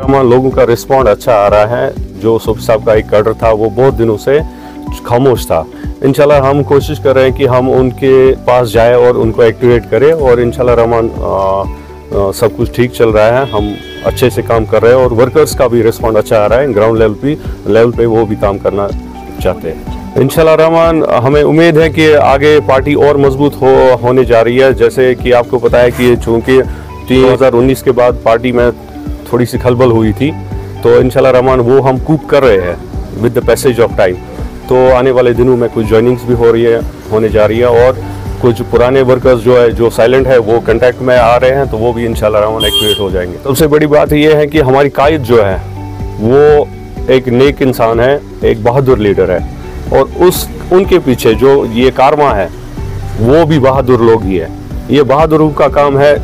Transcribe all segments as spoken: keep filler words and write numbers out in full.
तमाम लोगों का रिस्पॉन्ड अच्छा आ रहा है। जो सूफी साहब का एक कैडर था वो बहुत दिनों से खामोश था। इंशाल्लाह हम कोशिश कर रहे हैं कि हम उनके पास जाए और उनको एक्टिवेट करें, और इंशाल्लाह रहमान सब कुछ ठीक चल रहा है। हम अच्छे से काम कर रहे हैं और वर्कर्स का भी रिस्पॉन्ड अच्छा आ रहा है। ग्राउंड लेवल पे लेवल पे वो भी काम करना चाहते हैं। इंशाल्लाह रहमान हमें उम्मीद है कि आगे पार्टी और मजबूत हो होने जा रही है। जैसे कि आपको पता है कि चूँकि दो हज़ार उन्नीस के बाद पार्टी में थोड़ी सी खलबल हुई थी, तो इंशाल्लाह रहमान वो हम कूप कर रहे हैं with the passage of time. तो आने वाले दिनों में कुछ जॉइनिंग्स भी हो रही है होने जा रही है, और कुछ पुराने वर्कर्स जो है जो साइलेंट है वो कांटेक्ट में आ रहे हैं, तो वो भी इंशाल्लाह रहमान एक्टिवेट हो जाएंगे। सबसे बड़ी बात ये है कि हमारी कायद जो है वो एक नेक इंसान है, एक बहादुर लीडर है, और उस उनके पीछे जो ये कारवां है वो भी बहादुर लोग ही है। ये बहादुरों का काम है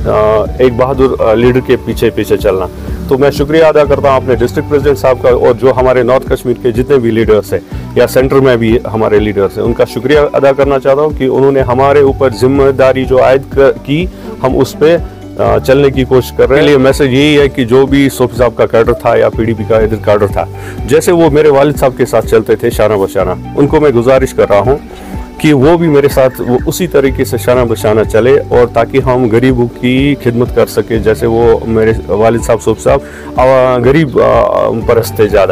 एक बहादुर लीडर के पीछे पीछे चलना। तो मैं शुक्रिया अदा करता हूँ अपने डिस्ट्रिक्ट प्रेसिडेंट साहब का, और जो हमारे नॉर्थ कश्मीर के जितने भी लीडर्स हैं या सेंटर में भी हमारे लीडर्स हैं, उनका शुक्रिया अदा करना चाहता हूँ कि उन्होंने हमारे ऊपर जिम्मेदारी जो आयद की हम उस पर चलने की कोशिश कर रहे हैं। लिए मैसेज यही है कि जो भी सूफी साहब का कैडर था या पीडीपी का इधर कैडर था, जैसे वो मेरे वालिद साहब के साथ चलते थे शाना बशाना, उनको मैं गुजारिश कर रहा हूँ कि वो भी मेरे साथ वो उसी तरीके से शाना बशाना चले, और ताकि हम गरीबों की खिदमत कर सके। जैसे वो मेरे वालिद साहब सूफी साहब गरीब परस्त थे ज़्यादा,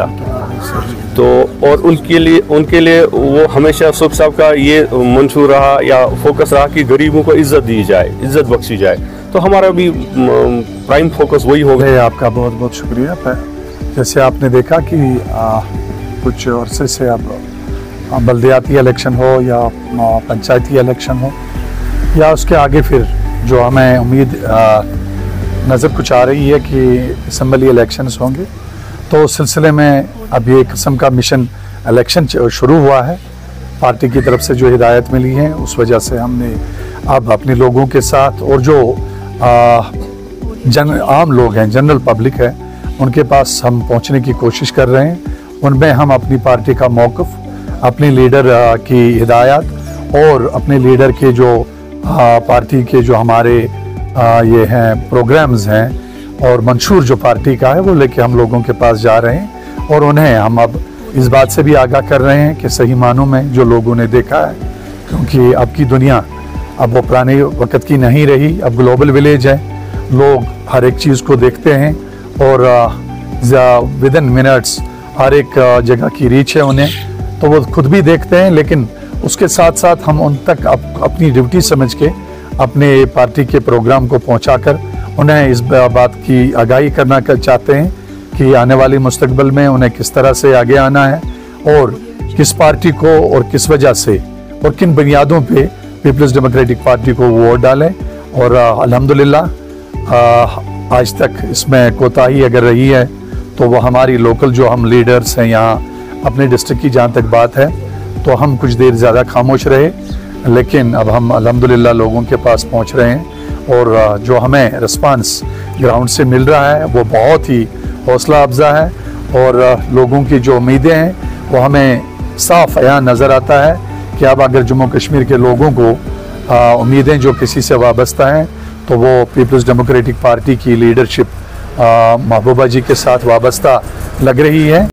तो और उनके लिए उनके लिए वो हमेशा सूफी साहब का ये मंशूर रहा या फोकस रहा कि गरीबों को इज्जत दी जाए, इज्जत बख्शी जाए। तो हमारा भी प्राइम फोकस वही होगा। आपका बहुत बहुत शुक्रिया। जैसे आपने देखा कि आ, कुछ अरसे से अब बल्दियाती इलेक्शन हो या पंचायती इलेक्शन हो या उसके आगे फिर जो हमें उम्मीद नज़र कुछ आ रही है कि असम्बली इलेक्शंस होंगे, तो उस सिलसिले में अभी एक किस्म का मिशन इलेक्शन शुरू हुआ है। पार्टी की तरफ से जो हिदायत मिली है उस वजह से हमने अब अपने लोगों के साथ, और जो आ, जन आम लोग हैं, जनरल पब्लिक है, उनके पास हम पहुंचने की कोशिश कर रहे हैं। उनमें हम अपनी पार्टी का मौक़िफ़, अपने लीडर की हिदायत और अपने लीडर के जो आ, पार्टी के जो हमारे आ, ये हैं प्रोग्राम्स हैं और मंशूर जो पार्टी का है वो लेके हम लोगों के पास जा रहे हैं। और उन्हें हम अब इस बात से भी आगाह कर रहे हैं कि सही मानों में जो लोगों ने देखा है, क्योंकि अब की दुनिया अब वो पुराने वक़्त की नहीं रही, अब ग्लोबल विलेज है, लोग हर एक चीज़ को देखते हैं और विद इन मिनट्स हर एक जगह की रीच है उन्हें, तो वो खुद भी देखते हैं। लेकिन उसके साथ साथ हम उन तक अप, अपनी ड्यूटी समझ के अपने पार्टी के प्रोग्राम को पहुंचाकर उन्हें इस बात की आगाही करना कर चाहते हैं कि आने वाली मुस्तकबिल में उन्हें किस तरह से आगे आना है, और किस पार्टी को और किस वजह से और किन बुनियादों पे पीपल्स डेमोक्रेटिक पार्टी को वोट डालें। और अल्हम्दुलिल्लाह आज तक इसमें कोताही अगर रही है तो वो हमारी लोकल जो हम लीडर्स हैं यहाँ अपने डिस्ट्रिक्ट की, जहाँ तक बात है, तो हम कुछ देर ज़्यादा खामोश रहे, लेकिन अब हम अल्हम्दुलिल्लाह लोगों के पास पहुँच रहे हैं, और जो हमें रिस्पांस ग्राउंड से मिल रहा है वो बहुत ही हौसला अफजा है, और लोगों की जो उम्मीदें हैं वो हमें साफ अयान नज़र आता है कि अब अगर जम्मू कश्मीर के लोगों को उम्मीदें जो किसी से वाबस्ता हैं तो वो पीपल्स डेमोक्रेटिक पार्टी की लीडरशिप महबूबा जी के साथ वाबस्ता लग रही है।